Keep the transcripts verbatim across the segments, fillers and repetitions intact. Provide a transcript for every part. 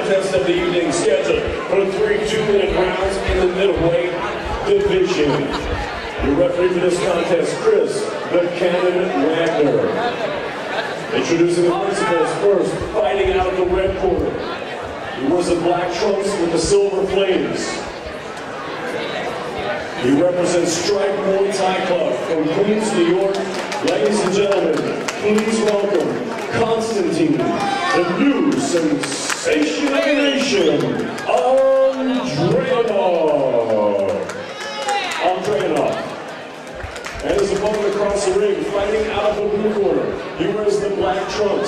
contest of the evening, scheduled for three two-minute rounds in the middleweight division. The referee for this contest, Chris the Cannon Wagner. Introducing the principals first, fighting out of the red corner. He wears the black trunks with the silver flames. He represents Strike Muay Thai Club from Queens, New York. Ladies and gentlemen, please welcome Konstantin, the new sensation of the nation, Andreanov. Andreanov. And his opponent across the ring, fighting out of the blue corner. He wears the black trunks.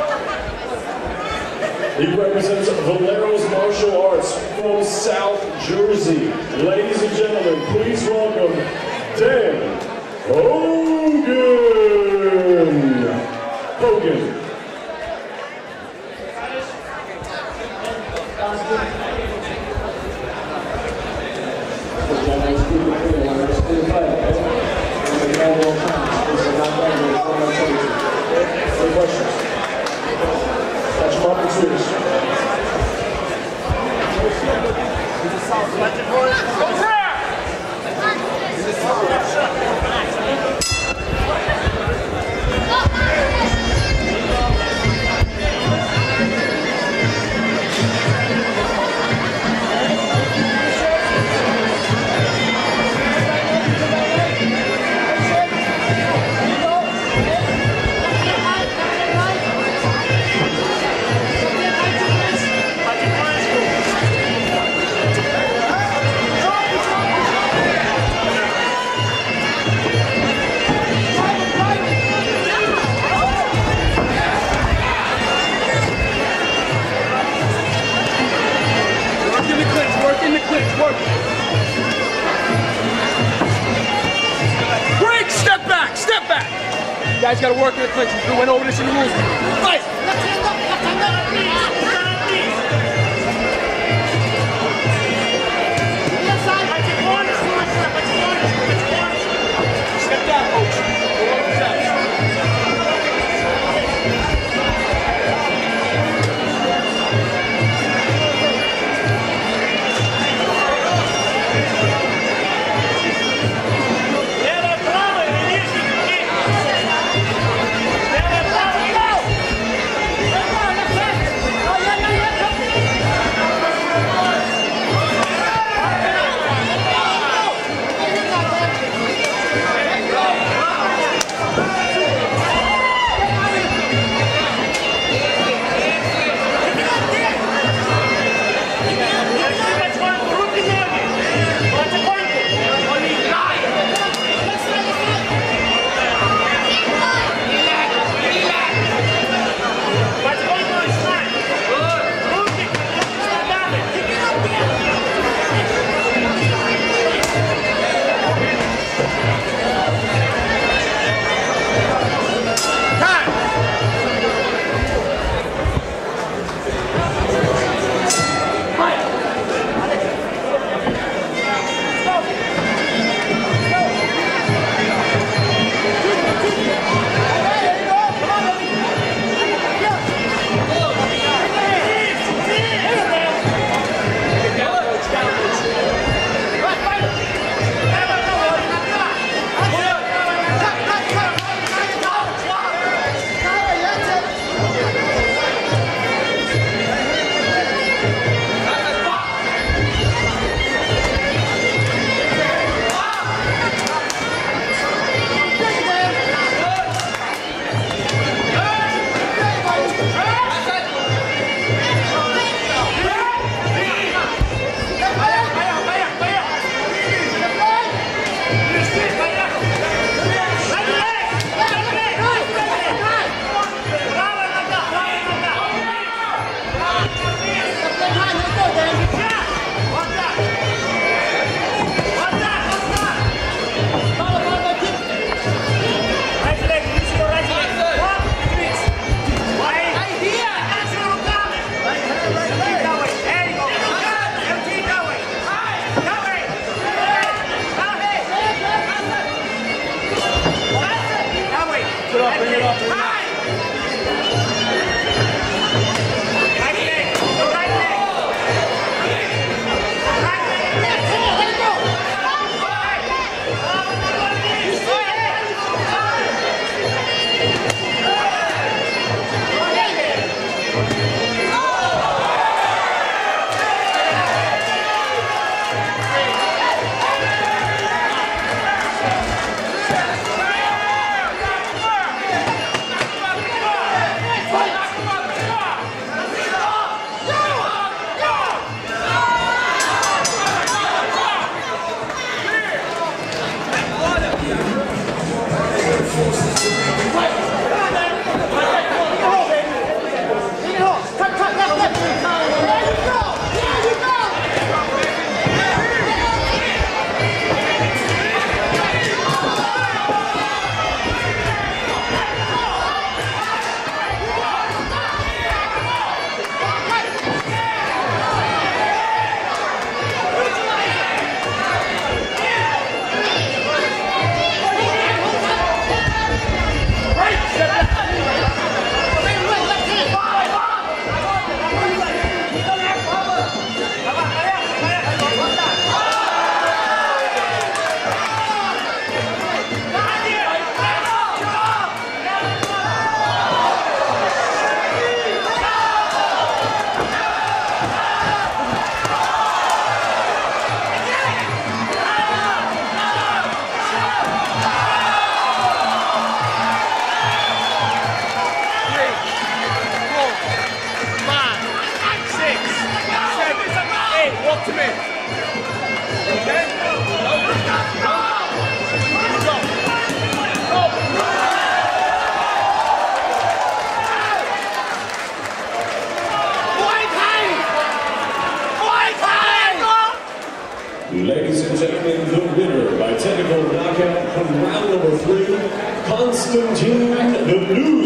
He represents Valero's Martial Arts from South Jersey. Ladies and gentlemen, please welcome Dan Hogan. Hogan. Any questions? Catch him up and switch. Break! Step back! Step back! You guys gotta work in the clinch. We went over this in the rules. Fight! Step down, coach.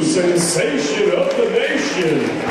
sensation of the nation,